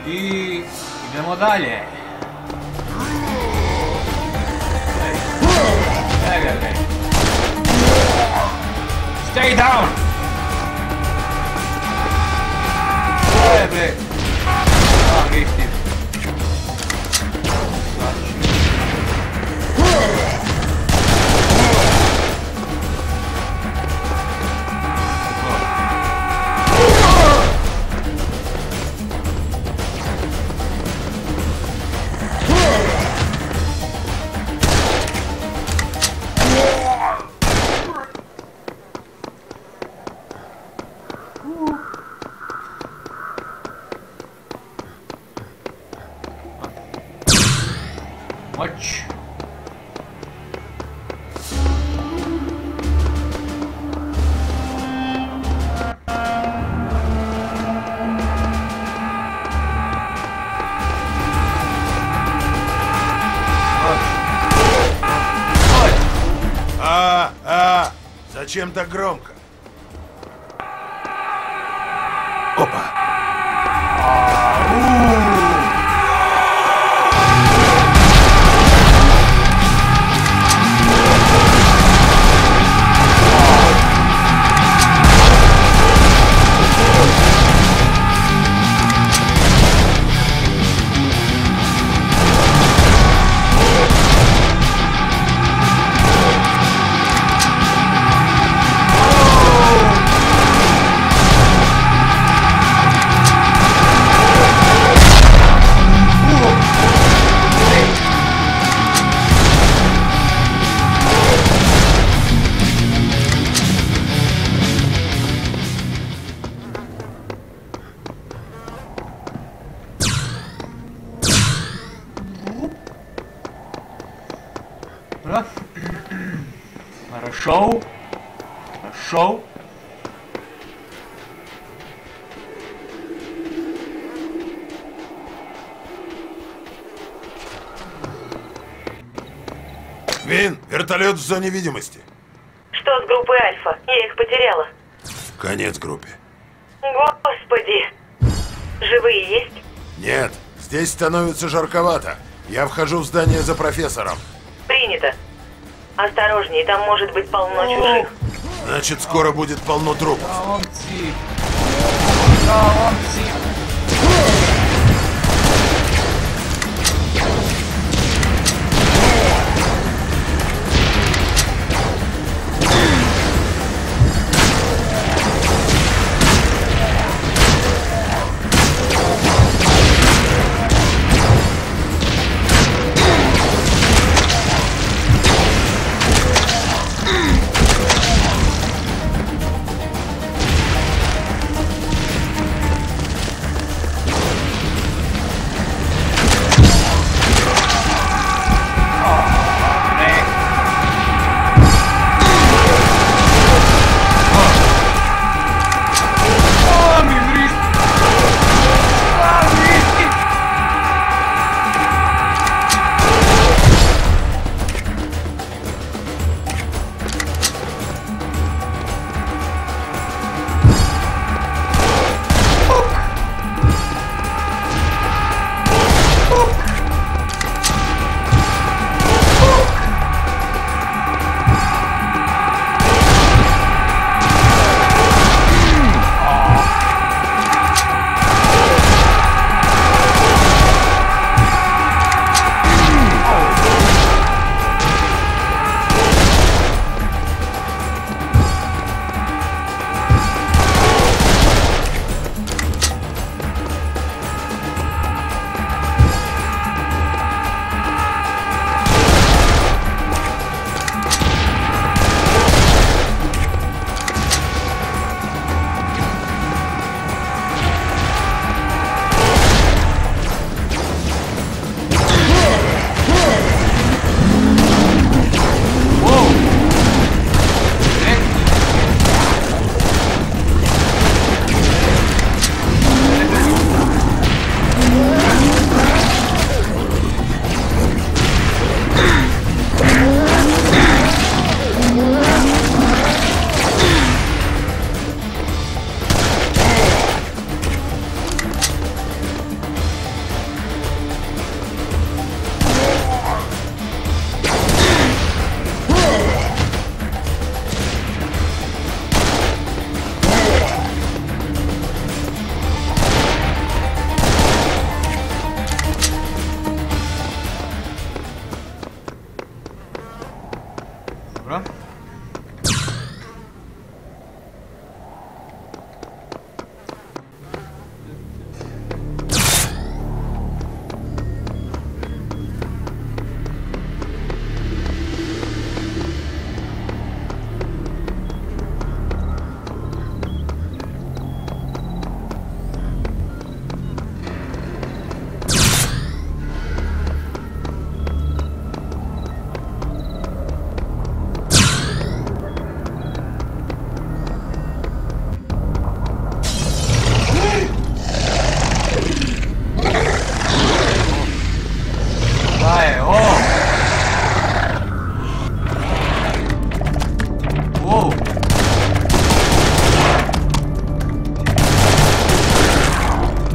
І йдемо далі. Stay down! Ой, блядь! А, грифти. Матч. Зачем так громко? Опа! Хорошо. Хорошо. Вин, вертолет в зоне видимости. Что с группой Альфа? Я их потеряла. Конец группе. Господи! Живые есть? Нет, здесь становится жарковато. Я вхожу в здание за профессором. Принято. Осторожней, там может быть полно чужих. Значит, скоро будет полно трупов.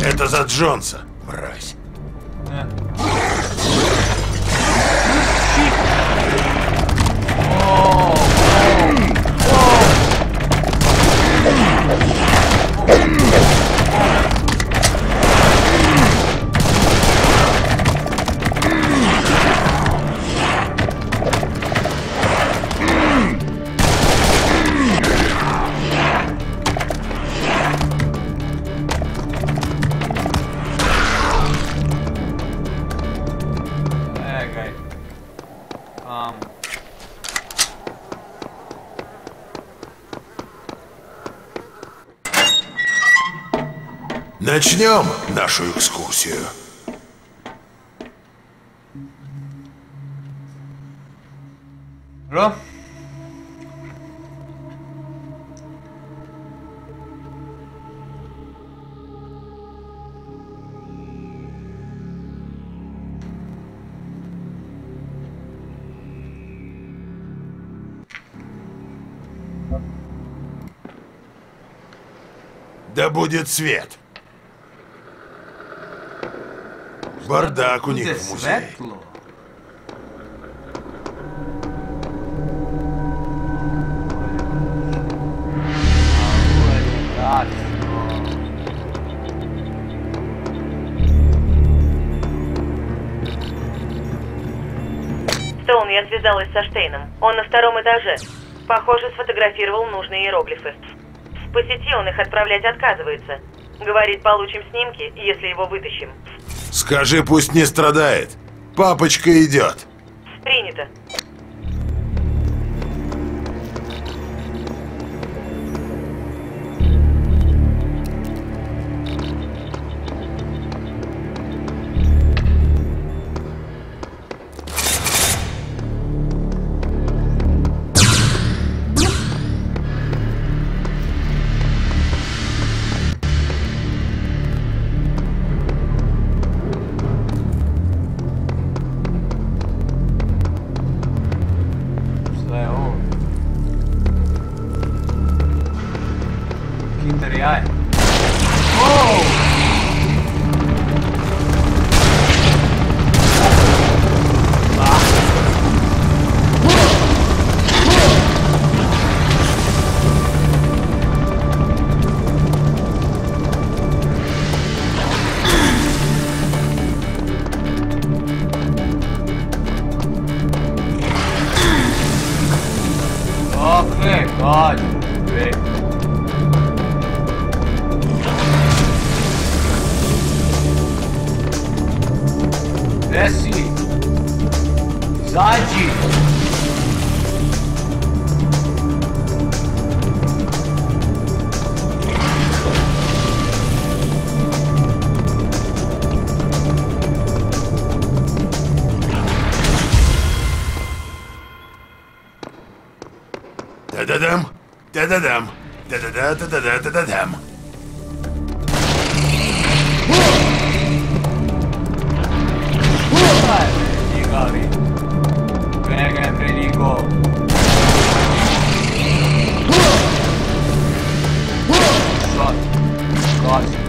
Это за Джонса, мразь. Начнем нашу экскурсию. Хорошо. Да будет свет. Бардак у них в музее. Светло. Стоун, я связалась со Штейном. Он на втором этаже. Похоже, сфотографировал нужные иероглифы. По сети он их отправлять отказывается. Говорит, получим снимки, если его вытащим. Скажи, пусть не страдает. Папочка идет. Принято. Okay, God. Great. Desce. Side. Да-да-дам, да-да-дам, да-да-да-да-да-да-да-дам. Digavi. Venga, Federico. Shot. Got it.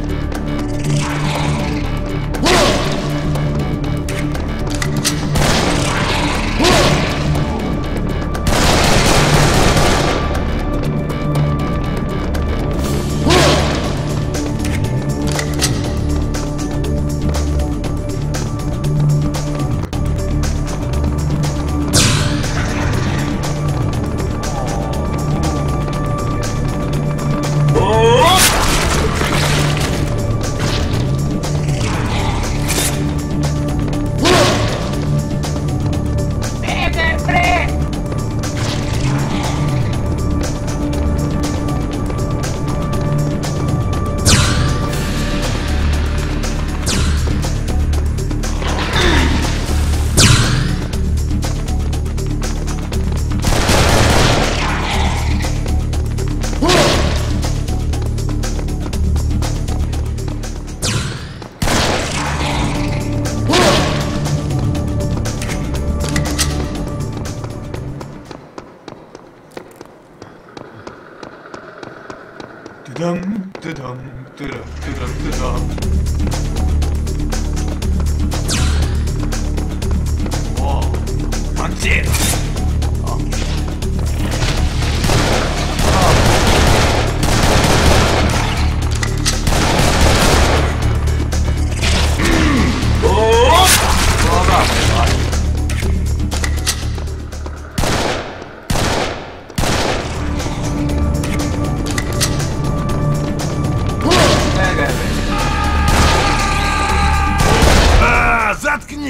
Dum dum dum dum dum dum.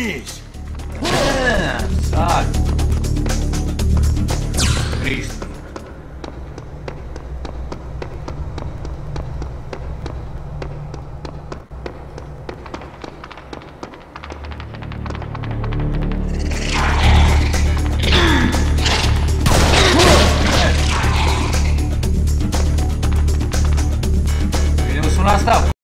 Заткнись! Сад. Крист. Видимо, у нас там.